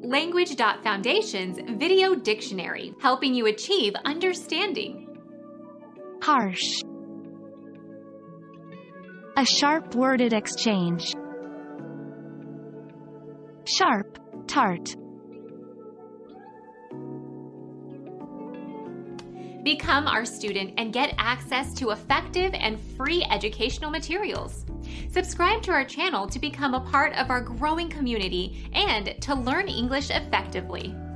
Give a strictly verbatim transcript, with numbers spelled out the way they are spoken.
Language dot Foundation's Video Dictionary, helping you achieve understanding. Harsh. A sharp worded exchange. Sharp, tart. Become our student and get access to effective and free educational materials. Subscribe to our channel to become a part of our growing community and to learn English effectively.